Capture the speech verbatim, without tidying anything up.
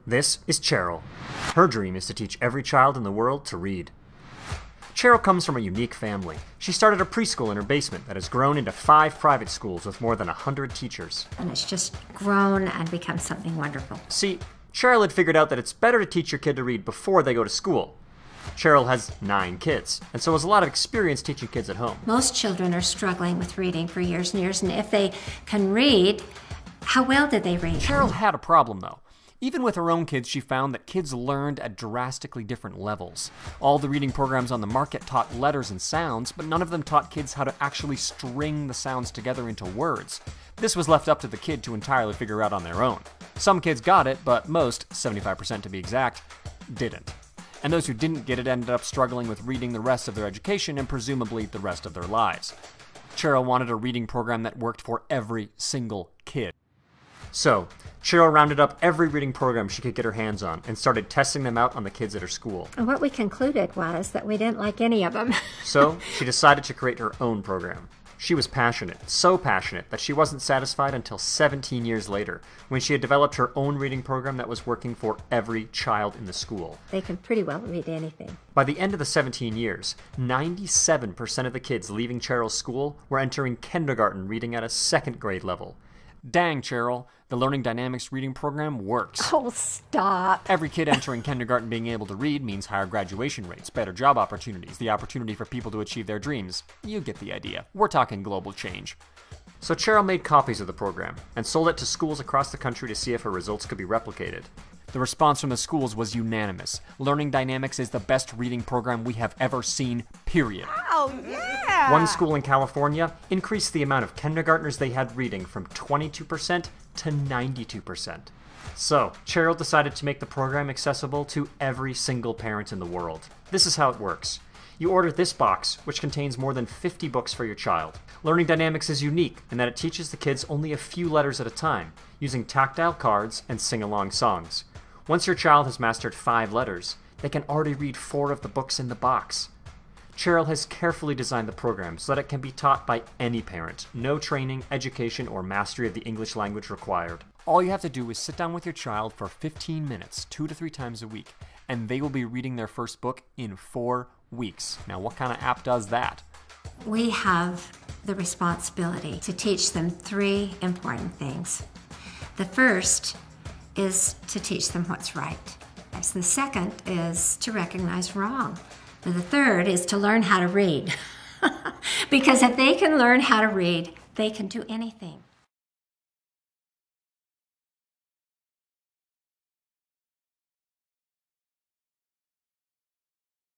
This is Cheryl. Her dream is to teach every child in the world to read. Cheryl comes from a unique family. She started a preschool in her basement that has grown into five private schools with more than a hundred teachers. And it's just grown and become something wonderful. See, Cheryl had figured out that it's better to teach your kid to read before they go to school. Cheryl has nine kids, and so has a lot of experience teaching kids at home. Most children are struggling with reading for years and years, and if they can read, how well did they read? Cheryl had a problem, though. Even with her own kids, she found that kids learned at drastically different levels. All the reading programs on the market taught letters and sounds, but none of them taught kids how to actually string the sounds together into words. This was left up to the kid to entirely figure out on their own. Some kids got it, but most, seventy-five percent to be exact, didn't. And those who didn't get it ended up struggling with reading the rest of their education and presumably the rest of their lives. Cheryl wanted a reading program that worked for every single kid. So, Cheryl rounded up every reading program she could get her hands on and started testing them out on the kids at her school. And what we concluded was that we didn't like any of them. So, she decided to create her own program. She was passionate, so passionate that she wasn't satisfied until seventeen years later, when she had developed her own reading program that was working for every child in the school. They can pretty well read anything. By the end of the seventeen years, ninety-seven percent of the kids leaving Cheryl's school were entering kindergarten reading at a second grade level. Dang, Cheryl, the Learning Dynamics reading program works. Oh, stop. Every kid entering kindergarten being able to read means higher graduation rates, better job opportunities, the opportunity for people to achieve their dreams. You get the idea. We're talking global change. So Cheryl made copies of the program and sold it to schools across the country to see if her results could be replicated. The response from the schools was unanimous. Learning Dynamics is the best reading program we have ever seen, period. Oh, yeah! One school in California increased the amount of kindergartners they had reading from twenty-two percent to ninety-two percent. So, Cheryl decided to make the program accessible to every single parent in the world. This is how it works. You order this box, which contains more than fifty books for your child. Learning Dynamics is unique in that it teaches the kids only a few letters at a time, using tactile cards and sing-along songs. Once your child has mastered five letters, they can already read four of the books in the box. Cheryl has carefully designed the program so that it can be taught by any parent. No training, education, or mastery of the English language required. All you have to do is sit down with your child for fifteen minutes, two to three times a week, and they will be reading their first book in four weeks. Now, what kind of app does that? We have the responsibility to teach them three important things. The first is to teach them what's right. The second is to recognize wrong. And the third is to learn how to read. Because if they can learn how to read, they can do anything.